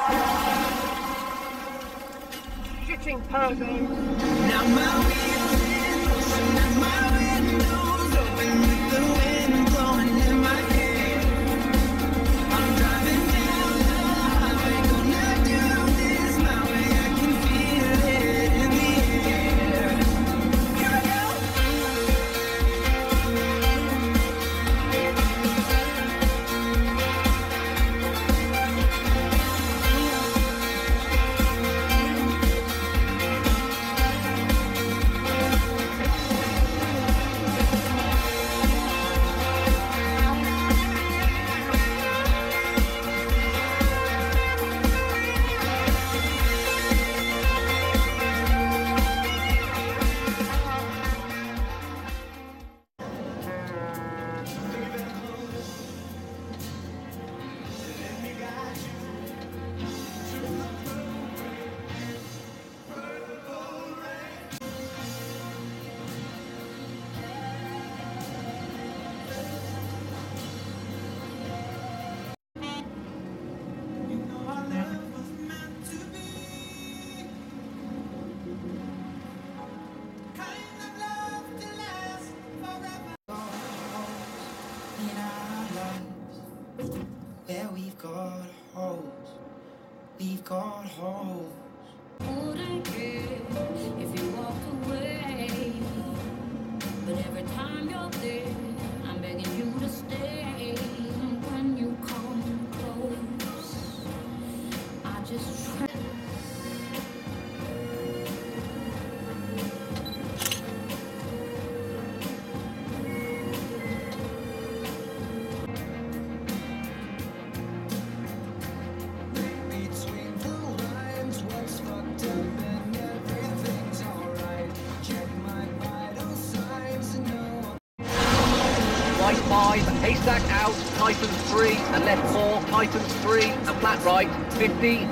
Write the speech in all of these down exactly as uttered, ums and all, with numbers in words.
Shitting Pergo. Now my wheels in motion and my windows open with the wind blowing in my hair. I'm driving down the highway, gonna do this my way. I can feel it in the air. Here I go. Where we've got holes, we've got holes. Wouldn't care if you walked away, but every time you're there, I'm begging you to stay. When you come close, I just try. Right five, haystack out, tightens three, and left four, tightens three, and flat right, fifty.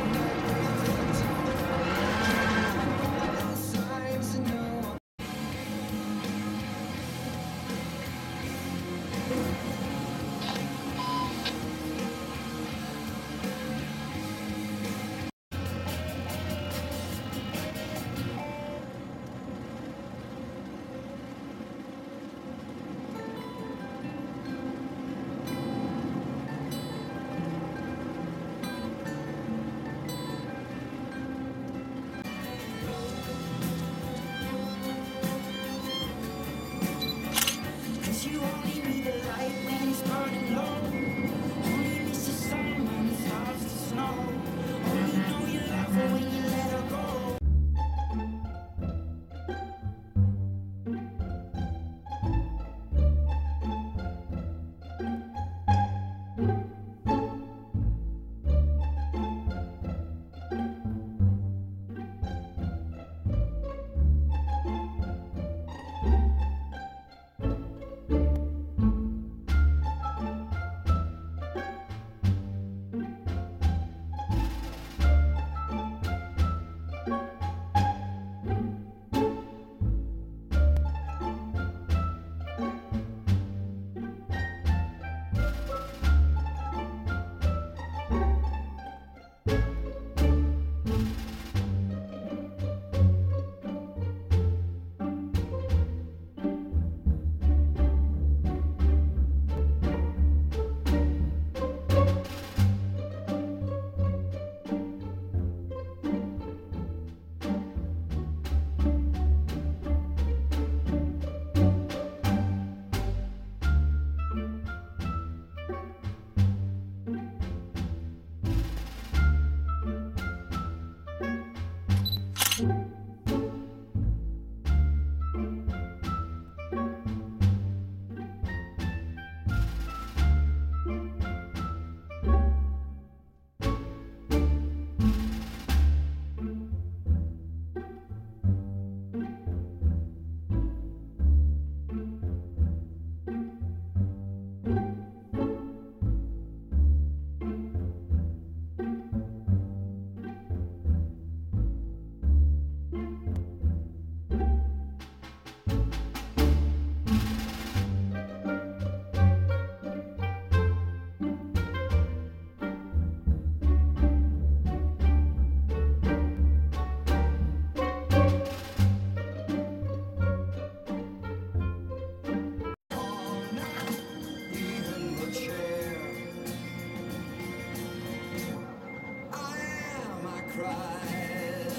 cried.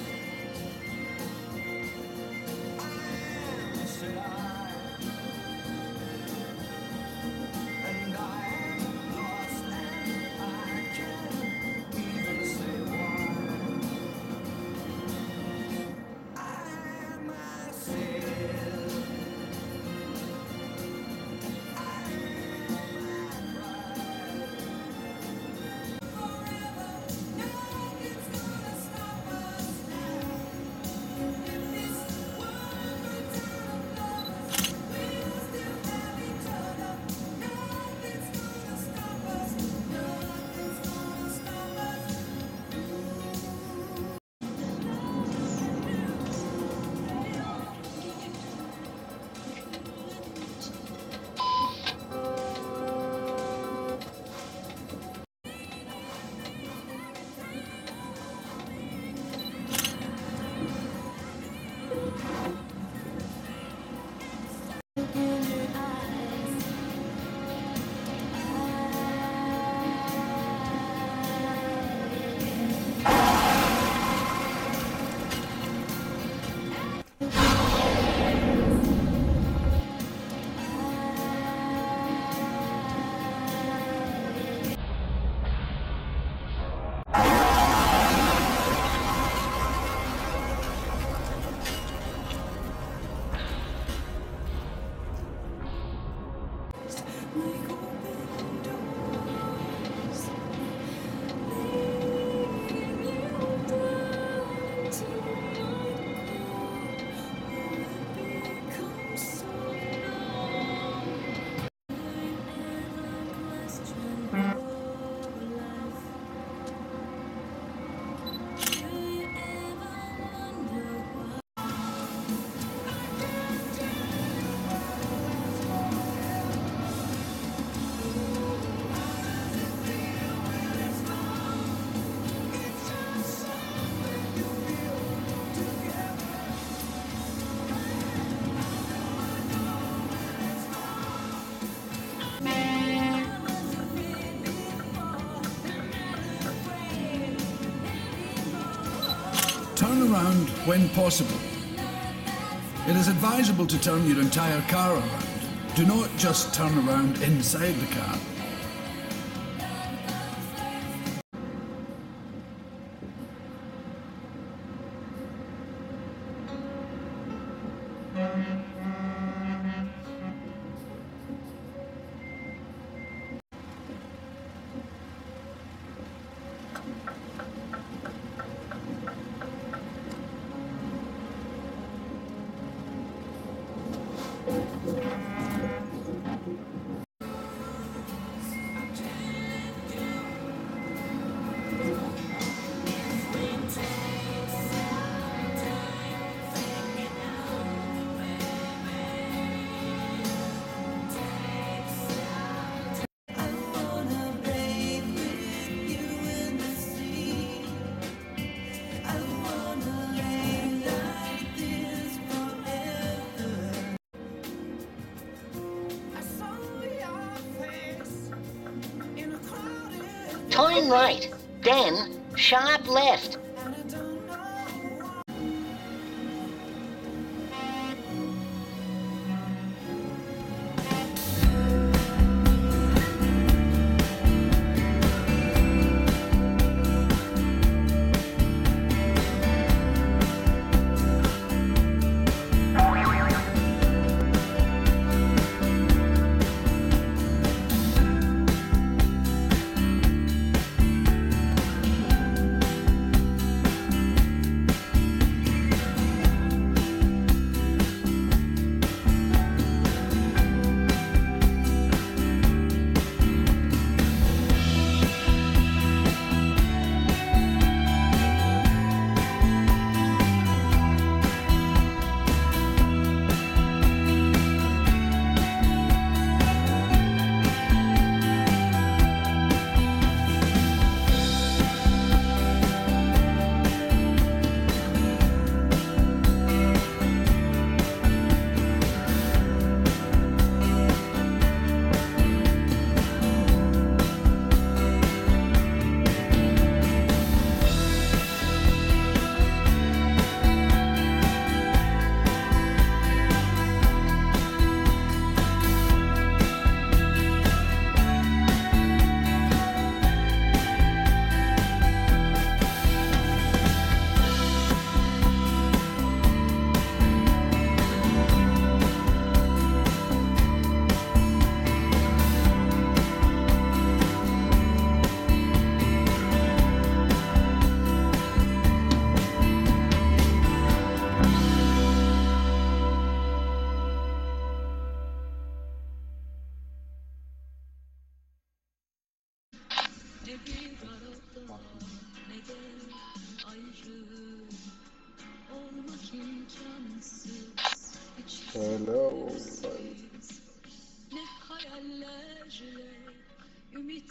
I am, said I, and I am lost, and I can't even say why. I myself, I am my pride. Forever, nothing's gonna stop us now. If this world runs out of lovers, we'll still have each other. Nothing's gonna stop us. Nothing's gonna stop us. Like open doors, leading you down into my core. I've become so numb. I ever question your life. Do you ever wonder why? Turn around when possible. It is advisable to turn your entire car around. Do not just turn around inside the car. Turn right, then sharp left. Hello. Ne hayallerle ümit.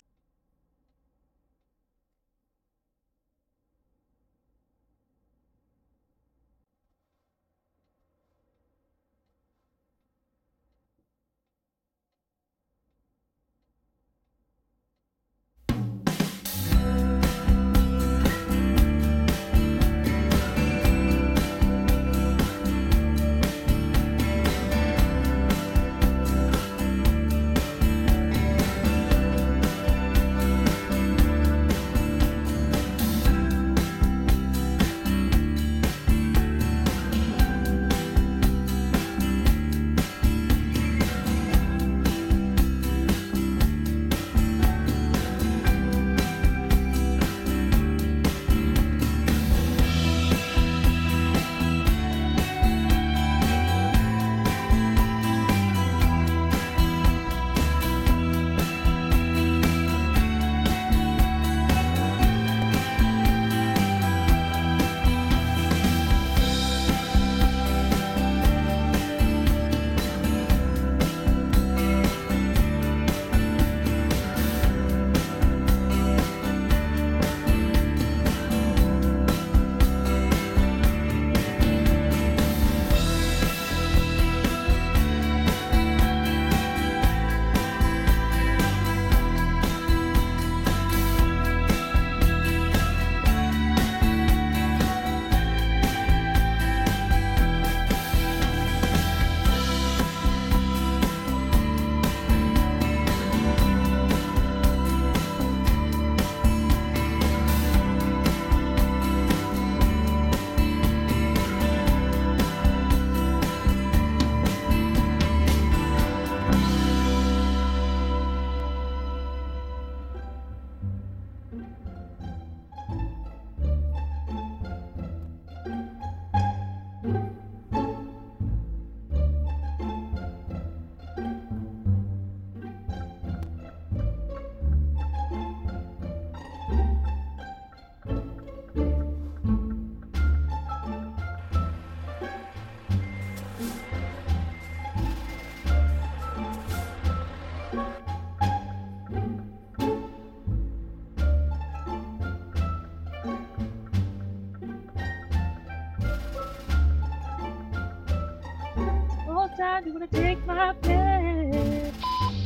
whole time you wanna take my place.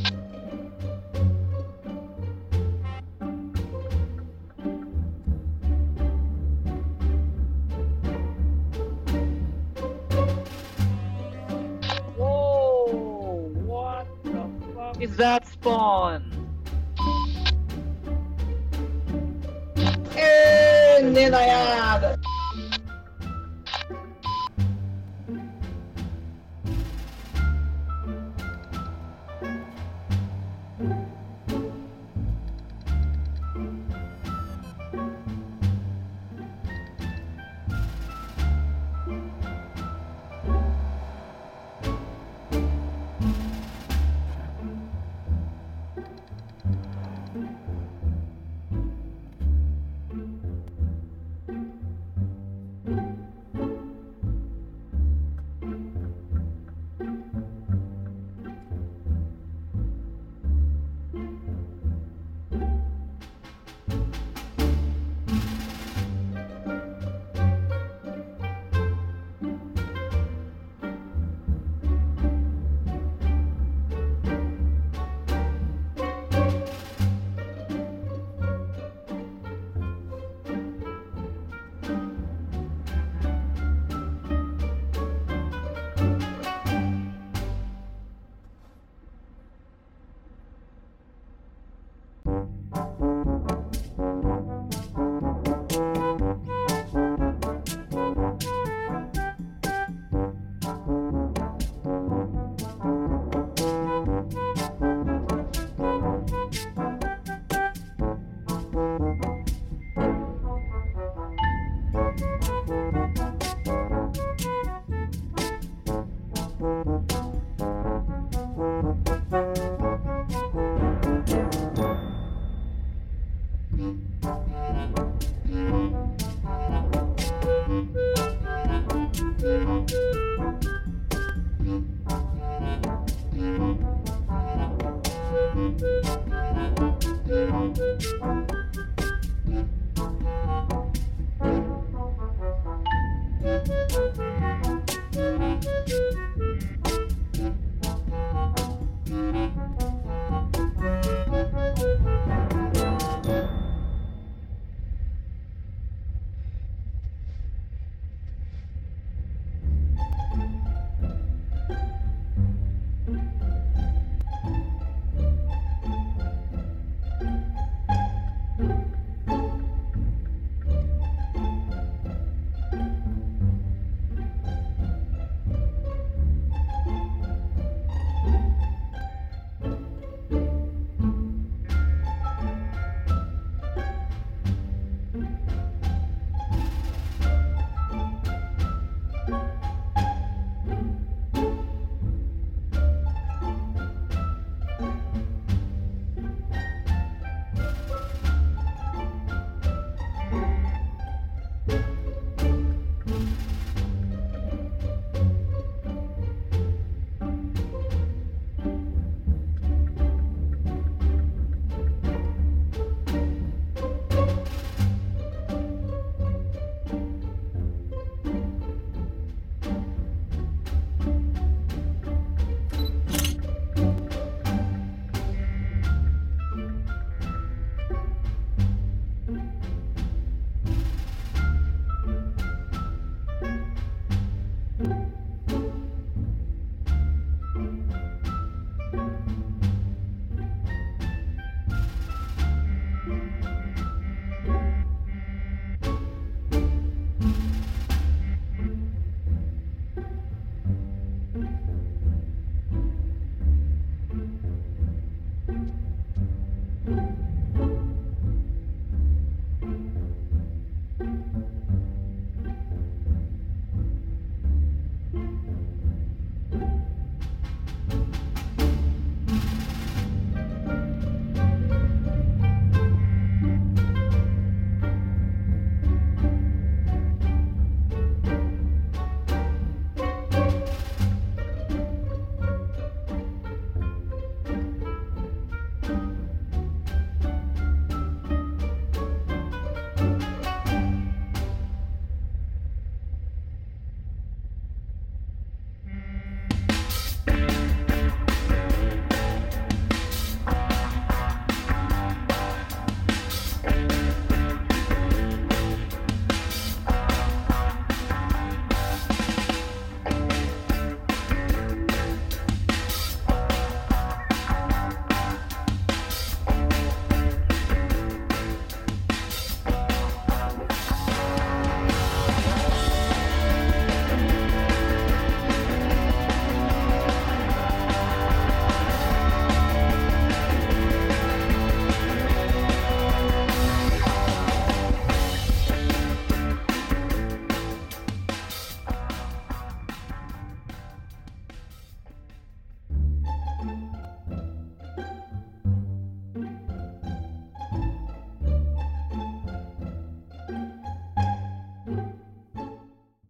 Whoa! What the fuck is that spawn? Eh, nena yada.